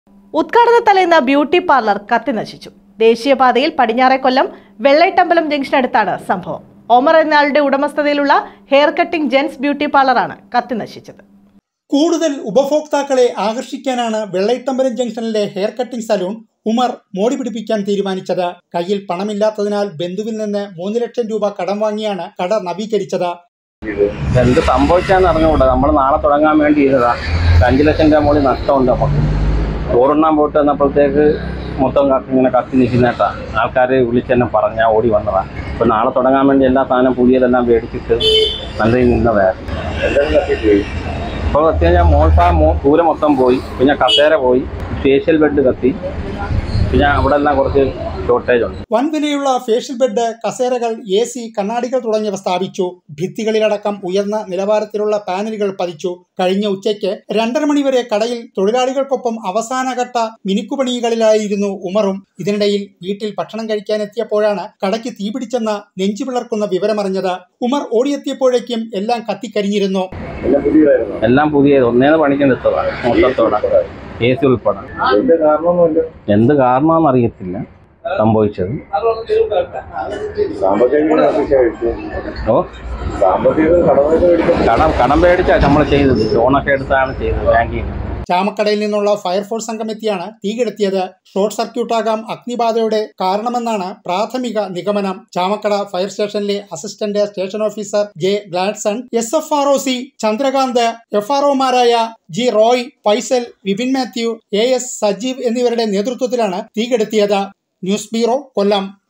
ഉദ്ഘാടന തലേന്ന് beauty parlour കത്തിനശിച്ചു. ദേശീയപാതയിൽ പടിഞ്ഞാറെ കൊല്ലം വെള്ളൈട്ടമ്പലം ജംഗ്ഷനടുത്താണ് സംഭവം. ഒമർ എന്നയാളുടെ ഉടമസ്ഥതയിലുള്ള ഹെയർ കട്ടിംഗ് ജെൻസ് ബ്യൂട്ടി പാർലറാണ് കത്തിനശിച്ചത്. കൂടുതൽ ഉപഭോക്താക്കളെ ആകർഷിക്കാനാണ് വെള്ളൈട്ടമ്പലം ജംഗ്ഷനിലെ ഹെയർ കട്ടിംഗ് സലൂൺ ഉമർ മോടി പിടിപ്പിക്കാൻ തീരുമാനിച്ചത്. കയ്യിൽ പണമില്ലാത്തതിനാൽ ബന്ധുവിൽ നിന്ന് 3 ലക്ഷം രൂപ കടം വാങ്ങിയാണ് കട നവീകരിച്ചത്. എന്ത് സംഭവിച്ചാന്ന് അറിഞ്ഞുകൂടാ. നമ്മൾ നാളെ തുടങ്ങാൻ വേണ്ടി ചെയ്തതാ. 5 ലക്ഷം രൂപ മുകളിൽ നഷ്ടമുണ്ട്. നമുക്ക് ചോറുണ്ണാൻ പോയിട്ട് വന്നപ്പോഴത്തേക്ക് മൊത്തം ഇങ്ങനെ കത്തി നിൽക്കുന്നേട്ടാ. ആൾക്കാർ വിളിച്ചെന്നെ പറഞ്ഞാൽ ഓടി വന്നതാ. അപ്പോൾ നാളെ തുടങ്ങാൻ വേണ്ടി എല്ലാ സാധനം പുതിയതെല്ലാം മേടിച്ചിട്ട് നല്ല നിന്നതായിരുന്നു. ഇപ്പോൾ കത്തി കഴിഞ്ഞാൽ ദൂരം മൊത്തം പോയി. പിന്നെ കസേര പോയി, ഫേഷ്യൽ ബെഡ് കത്തി, പിന്നെ അവിടെ എല്ലാം കുറച്ച് ഷോർട്ടേജ് ഉണ്ട്. വൻ വിലയുള്ള ഫേഷ്യൽ ബെഡ്, കസേരകൾ, AC, കണ്ണാടികൾ തുടങ്ങിയവ സ്ഥാപിച്ചു. ഭിത്തികളിലടക്കം ഉയർന്ന നിലവാരത്തിലുള്ള പാനലുകൾ പതിച്ചു. കഴിഞ്ഞ ഉച്ചയ്ക്ക് 2:30 മണി വരെ കടയിൽ തൊഴിലാളികൾക്കൊപ്പം അവസാനഘട്ട മിനുക്കുപണികളിലായിരുന്നു ഉമറും. ഇതിനിടയിൽ വീട്ടിൽ ഭക്ഷണം കഴിക്കാനെത്തിയപ്പോഴാണ് കടയ്ക്ക് തീപിടിച്ചെന്ന നെഞ്ചു പിളർക്കുന്ന വിവരമറിഞ്ഞത്. ഉമർ ഓടിയെത്തിയപ്പോഴേക്കും എല്ലാം കത്തിക്കരിഞ്ഞിരുന്നു. എല്ലാം പുതിയത് ഒന്നേന്ന് പണിക്ക് നിർത്തതാണ് മൊത്തത്തോടെ, AC ഉൾപ്പെടെ. എന്ത് കാരണമെന്ന് അറിയത്തില്ല സംഭവിച്ചത്. കടം പേടിച്ചാ നമ്മൾ ചെയ്തത്. ലോണൊക്കെ എടുത്താണ് ചെയ്തത് ബാങ്കിൽ. ചാമക്കടയിൽ നിന്നുള്ള ഫയർഫോഴ്സ് സംഘം എത്തിയാണ് തീ കെടുത്തിയത്. ഷോർട്ട് സർക്യൂട്ടാകാം അഗ്നിബാധയുടെ കാരണമെന്നാണ് പ്രാഥമിക നിഗമനം. ചാമക്കട ഫയർ സ്റ്റേഷനിലെ assistant station officer J. Gladson, SFROC Chandrakanth, FROമാരായ G. റോയ്, ഫൈസൽ, വിപിൻ മാത്യു, AS സജീവ് എന്നിവരുടെ നേതൃത്വത്തിലാണ് തീ കെടുത്തിയത്. ന്യൂസ് ബ്യൂറോ, കൊല്ലം.